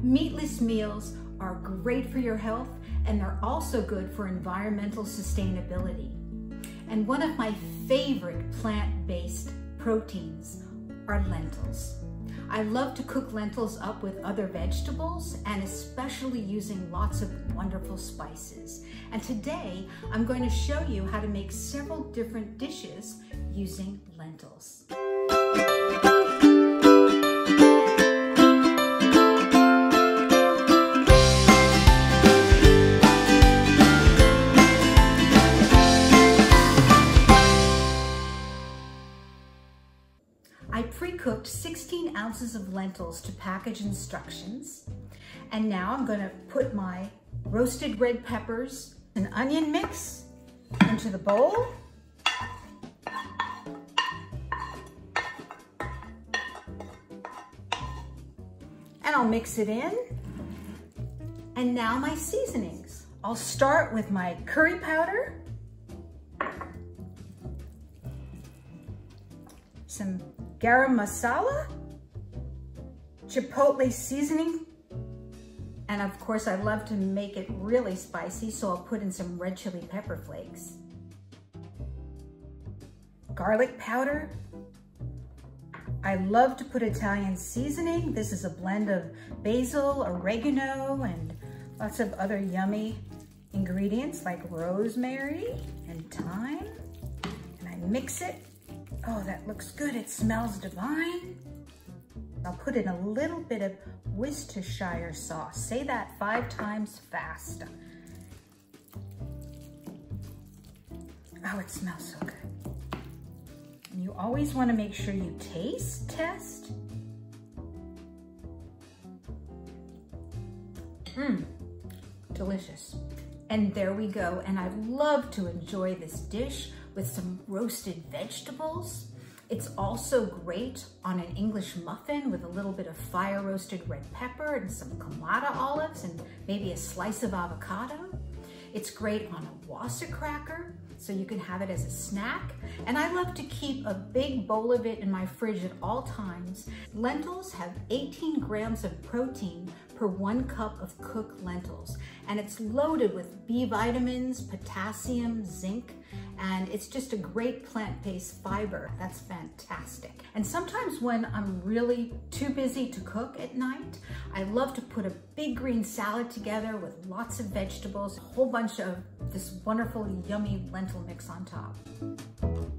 Meatless meals are great for your health, and they're also good for environmental sustainability. And one of my favorite plant-based proteins are lentils. I love to cook lentils up with other vegetables, and especially using lots of wonderful spices. And today I'm going to show you how to make several different dishes using lentils. I pre-cooked 16 ounces of lentils to package instructions. And now I'm gonna put my roasted red peppers and onion mix into the bowl. And I'll mix it in. And now my seasonings. I'll start with my curry powder, some garam masala, chipotle seasoning, and of course I love to make it really spicy, so I'll put in some red chili pepper flakes. Garlic powder. I love to put Italian seasoning. This is a blend of basil, oregano, and lots of other yummy ingredients like rosemary and thyme. And I mix it. Oh, that looks good. It smells divine. I'll put in a little bit of Worcestershire sauce. Say that 5 times fast. Oh, it smells so good. And you always want to make sure you taste test. Delicious. And there we go. And I love to enjoy this dish with some roasted vegetables. It's also great on an English muffin with a little bit of fire roasted red pepper and some Kamada olives and maybe a slice of avocado. It's great on a Wasser cracker, so you can have it as a snack. And I love to keep a big bowl of it in my fridge at all times. Lentils have 18 grams of protein per 1 cup of cooked lentils. And it's loaded with B vitamins, potassium, zinc, and it's just a great plant-based fiber. That's fantastic. And sometimes when I'm really too busy to cook at night, I love to put a big green salad together with lots of vegetables, a whole bunch of this wonderful, yummy lentil mix on top.